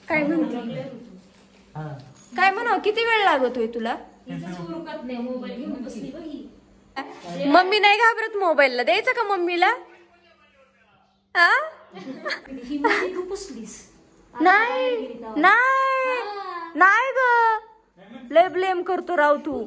काय म्हणते? काय म्हणा, किती वेळ लागतोय तुला? मम्मी नाही घाबरत मोबाईलला? द्यायचं का मम्मीला? नाही नाही नाही ग, लय ब्लेम करतो राव तू.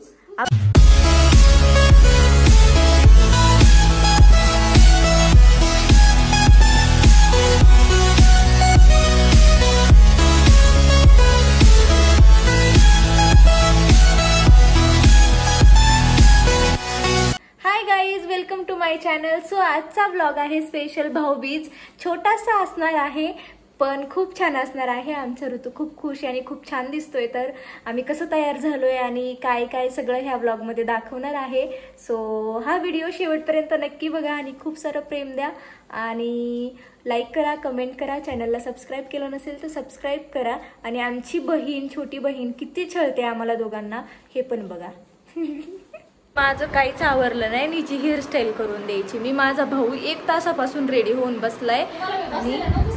Hi guys, welcome to my channel. So आजचा ब्लॉग आहे स्पेशल भाऊबीज. छोटासा असणार आहे पण खूप छान असणार आहे. आमचा ऋतू खूप खुश आहे आणि खूप छान दिसतोय. तर आम्ही कसं तयार झालोय आणि काय काय सगळं ह्या ब्लॉगमध्ये दाखवणार आहे. सो हा व्हिडिओ शेवटपर्यंत नक्की बघा आणि खूप सारं प्रेम द्या आणि लाईक करा, कमेंट करा. चॅनलला सबस्क्राईब केलं नसेल तर सबस्क्राईब करा. आणि आमची बहीण, छोटी बहीण किती छळते आम्हाला दोघांना हे पण बघा. माझं काहीच आवरलं नाही, नीची हेअरस्टाईल करून द्यायची. मी माझा भाऊ 1 तासापासून रेडी होऊन बसलाय आणि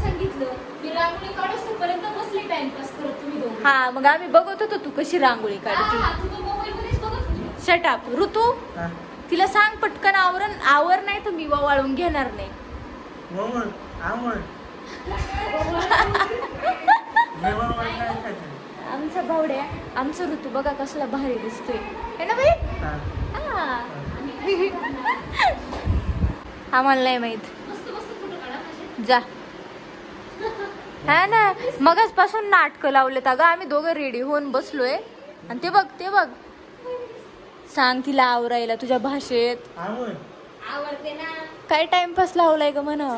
हा मग आम्ही बघत होतो तू कशी रांगोळी काढते. शट अप ऋतू, तिला सांग पटकन आवर नाही तर मी वाळून घेणार नाही. आमचा भावड्या, आमचा ऋतू बघा कसला भारी दिसतोय है ना बाई? आम्हाला नाही माहित, जा. हा ना, मगच पासून नाटकं लावलेत अगं. आम्ही दोघं रेडी होऊन बसलोय आणि ते बघ ते बघ. सांग तिला आवरायला तुझ्या भाषेत. आवडते ना. काय टाइमपास लावलाय ग म्हणा.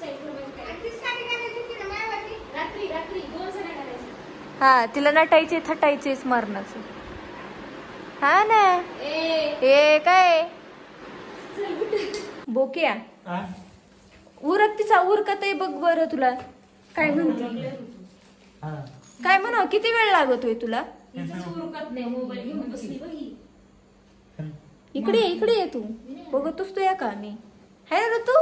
हा, तिला नटायचे थटायचेच मरणाचं. हा ना. ए काय बोक्या, उरक तिचा उरकत आहे बघ बरं. तुला काय म्हणते? काय म्हणा, किती वेळ लागतोय तुला? इकडे इकडे ये तू, बघतोस तू या का मी है ना तू?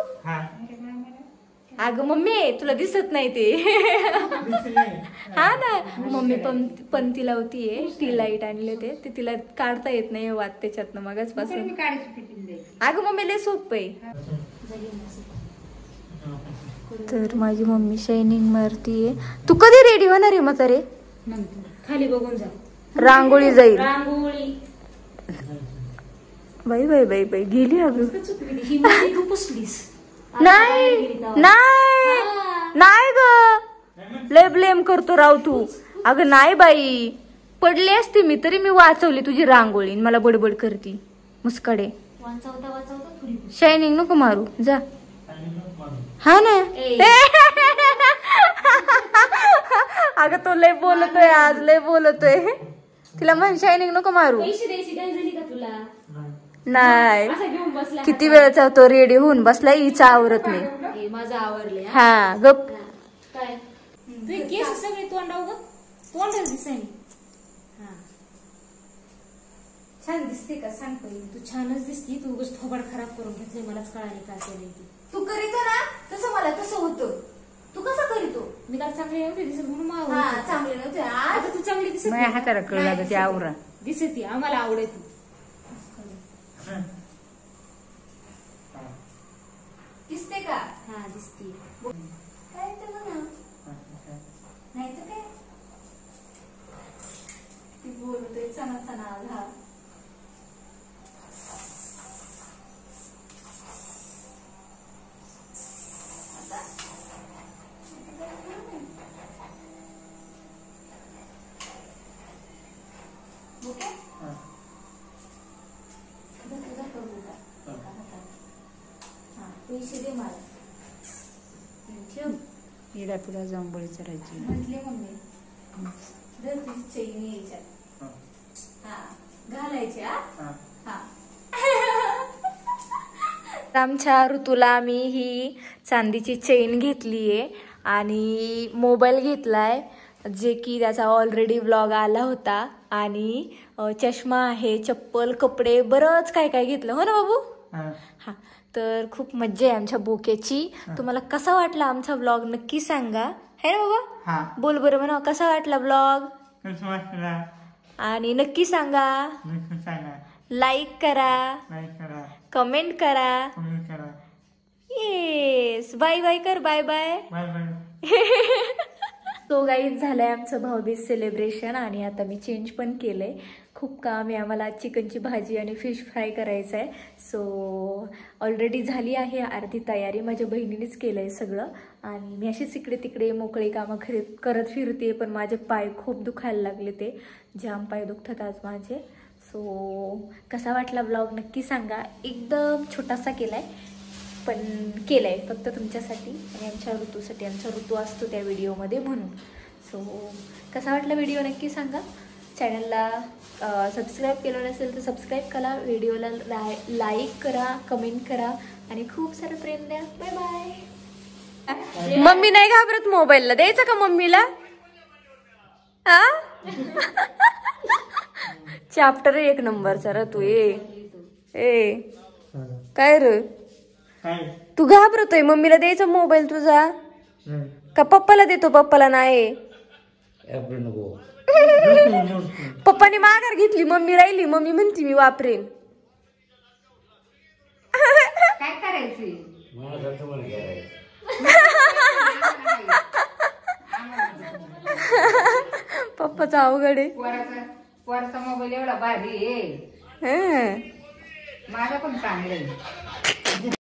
अगं मम्मी तुला दिसत नाही ते. हा ना, मम्मी पंती लावतीये. टी लाईट आणले ते तिला काढता येत नाही वाद त्याच्यातनं मगच पासून. अगं मम्मी लय सोपं आहे. तर माझी मम्मी शायनिंग मारतीये. तू कधी रेडी होणार आहे म्हातारे? खाली बघून जा, रांगोळी जाईल. रांगोळी बाई बाई बाई बाई गेली अगं. तू पुसलीस? नाही नाही नाही ग, लय ब्लेम करतो राव तू. अगं नाही बाई, पडले असते मी तरी मी वाचवली तुझी रांगोळी. मला बडबड करती मुस्कडे. शायनिंग नको मारू, जा. हा ना. अगं तो लय बोलतोय आज, लय बोलतोय. तिला म्हण शायनिंग नको मारू. नाही, किती वेळचा तो रेडी होऊन बसलाय. हिचा आवरत नाही. माझं आवरले. हा गप. काय तू केस सगळे तोंडाव ग, तोंडच दिसाय. छान दिसते का सांग पहिले? तू छानच दिसती. तू उगाच थोबाड खराब करून घेतले. मलाच कळाले काय केलंय ती. तू करीतो ना तसं मला तसं होतं. तू कसं करीतो? मी काल चांगली नव्हते दिसत म्हणून चांगले नव्हते. आज तू चांगली दिसत. माझ्या हाताला कळलं ते आवरा दिसती. आम्हाला आवडत दिसते का? हा दिसती. काय तर म्हणा, नाही तर काय ती बोलतोय चना चना. हा पैसे दे मला. हिला तुला जांभळी चढायची म्हटले मम्मी, जर तुझी चैनी यायच्या हा घालायची. हा आमच्या ऋतूला आम्ही ही चांदीची चेन घेतलीये आणि मोबाईल घेतलाय जे की त्याचा ऑलरेडी व्लॉग आला होता. आणि चष्मा आहे, चप्पल, कपडे, बरंच काय काय घेतलं हो ना बाबू? हा, तर खूप मज्जा आहे आमच्या बोक्याची. तुम्हाला कसा वाटला आमचा व्लॉग नक्की सांगा है ना बाबा? हा बोल बरं म्हणा, कसा वाटला ब्लॉग? कसं वाटलं आणि नक्की सांगा, नक्की सांगा, लाईक करा, लाईक करा, कमेंट करा. कमेंट करा. येस, बाय बाय कर, बाय बाय. Bye bye. तो गाईज झालंय आमचं भाऊबीज सेलिब्रेशन आणि आता मी चेंज पण केलंय. खूप काम आहे आम्हाला, चिकनची भाजी आणि फिश फ्राय करायचं आहे. सो ऑलरेडी झाली आहे अर्धी तयारी, माझ्या बहिणीनेच केलंय सगळं. आणि मी अशीच इकडे तिकडे मोकळी कामं करत फिरते, पण माझे पाय खूप दुखायला लागले, ते जाम पाय दुखतात आज माझे. सो कसा वाटला ब्लॉग नक्की सांगा. एकदम छोटासा केलाय, पण केलंय फक्त तुमच्यासाठी आणि आमच्या ऋतूसाठी. आमचा ऋतू असतो त्या व्हिडिओमध्ये म्हणून. सो कसा वाटला व्हिडिओ नक्की सांगा. चॅनलला सबस्क्राईब केलं नसेल तर सबस्क्राईब करा, व्हिडिओला लाईक करा, कमेंट करा आणि खूप सारं प्रेम द्या. Bye bye. मम्मी नाही घाबरत मोबाईलला, द्यायचं का मम्मीला? चॅप्टर 1 नंबरचा र तू. ए काय र तू घाबरतोय? मम्मीला द्यायचा मोबाईल तुझा का पप्पाला देतो? पप्पाला नाही. पप्पाने माघार घेतली, मम्मी राहिली. मम्मी म्हणती मी वापरेन. काय करायची? पप्पाचा अवघड आहे. वरचा मोबाईल एवढा भारी आहे, हं. माझा पण चांगला आहे.